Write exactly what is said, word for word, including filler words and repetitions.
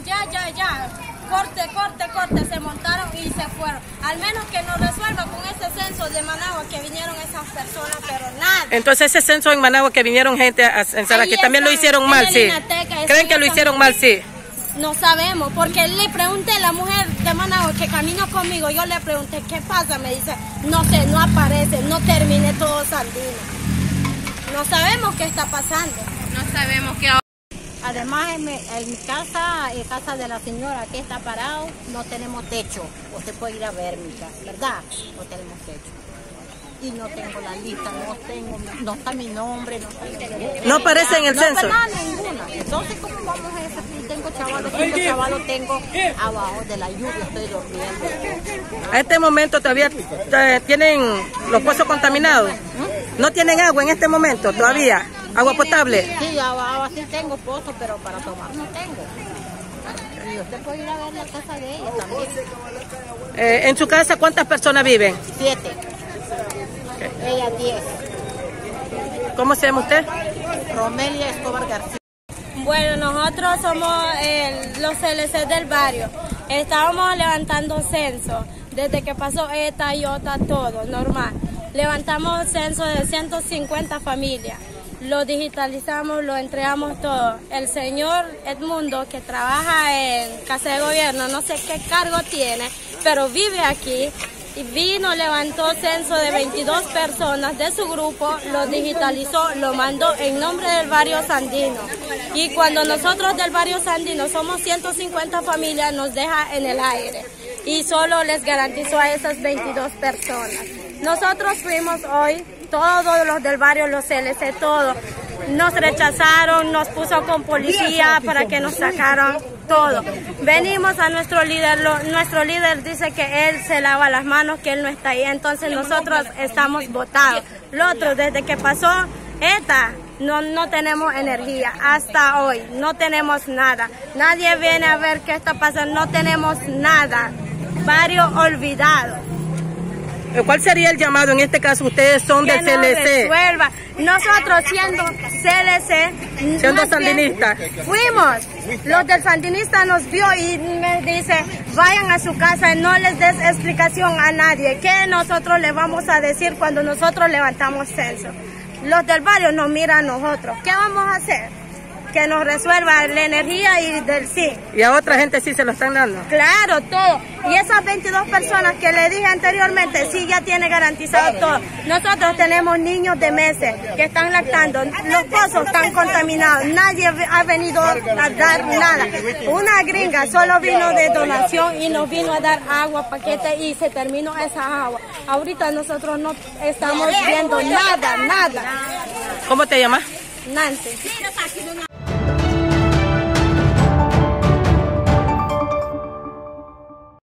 ya, ya, ya, corte, corte, corte, se montaron y se fueron. Al menos que nos resuelva con ese censo de Managua que vinieron esas personas, pero nada. Entonces ese censo en Managua que vinieron gente a censar aquí, también lo hicieron mal, sí. ¿Creen que lo hicieron mal, sí? No sabemos, porque le pregunté a la mujer de Managua que caminó conmigo, yo le pregunté, ¿qué pasa? Me dice, no sé, no aparece, no terminé todo Sandino. No sabemos qué está pasando. No sabemos qué. Además, en mi, en mi casa, en casa de la señora que está parado, no tenemos techo. Usted puede ir a ver mi casa, ¿verdad? No tenemos techo. Y no tengo la lista, no tengo, no está mi nombre, no está mi nombre. ¿No aparece en el no, censo? No, nada, ninguna. Entonces, ¿cómo vamos a eso? Tengo chavalos, cinco chavalos tengo abajo de la lluvia, estoy durmiendo. A este momento todavía eh, tienen los pozos contaminados. ¿Mm? ¿No tienen agua en este momento todavía? ¿Agua potable? Sí, agua, agua sí tengo pozo, pero para tomar no tengo. Y usted puede ir a ver la casa de ella también. Eh, ¿En su casa cuántas personas viven? Siete. Okay. Ella diez. ¿Cómo se llama usted? Romelia Escobar García. Bueno, nosotros somos eh, los C L C del barrio. Estábamos levantando censo. Desde que pasó ETA, IOTA, todo, normal. Levantamos censo de ciento cincuenta familias. Lo digitalizamos, lo entregamos todo. El señor Edmundo, que trabaja en Casa de Gobierno, no sé qué cargo tiene, pero vive aquí. Y vino, levantó censo de veintidós personas de su grupo, lo digitalizó, lo mandó en nombre del barrio Sandino. Y cuando nosotros del barrio Sandino somos ciento cincuenta familias, nos deja en el aire. Y solo les garantizó a esas veintidós personas. Nosotros fuimos hoy, todos los del barrio, los C L C, todos. Nos rechazaron, nos puso con policía para que nos sacaran todo. Venimos a nuestro líder, lo, nuestro líder dice que él se lava las manos, que él no está ahí, entonces nosotros estamos votados. Lo otro, desde que pasó ETA, no, no tenemos energía, hasta hoy, no tenemos nada. Nadie viene a ver qué está pasando, no tenemos nada. Barrio olvidado. ¿Cuál sería el llamado? En este caso, ustedes son de C L C. Resuelva. Nosotros siendo C L C, siendo sandinistas, fuimos. Los del sandinista nos vio y me dice, vayan a su casa, no les des explicación a nadie. ¿Qué nosotros le vamos a decir cuando nosotros levantamos censo? Los del barrio nos miran a nosotros. ¿Qué vamos a hacer? Que nos resuelva la energía y del sí. ¿Y a otra gente sí se lo están dando? Claro, todo. Y esas veintidós personas que le dije anteriormente, sí ya tiene garantizado todo. Nosotros tenemos niños de meses que están lactando. Los pozos están contaminados. Nadie ha venido a dar nada. Una gringa solo vino de donación y nos vino a dar agua, paquete y se terminó esa agua. Ahorita nosotros no estamos viendo nada, nada. ¿Cómo te llamas? Nancy.